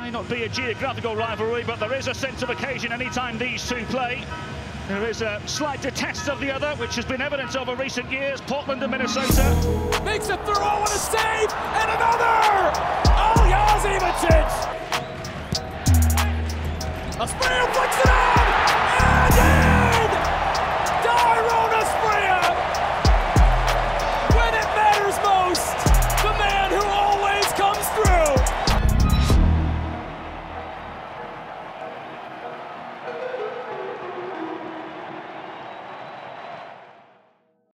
May not be a geographical rivalry, but there is a sense of occasion anytime these two play. There is a slight detest of the other, which has been evident over recent years. Portland and Minnesota. Makes a throw, what a save, and another! Oh, Yazimacic! A sprayer flicks it out!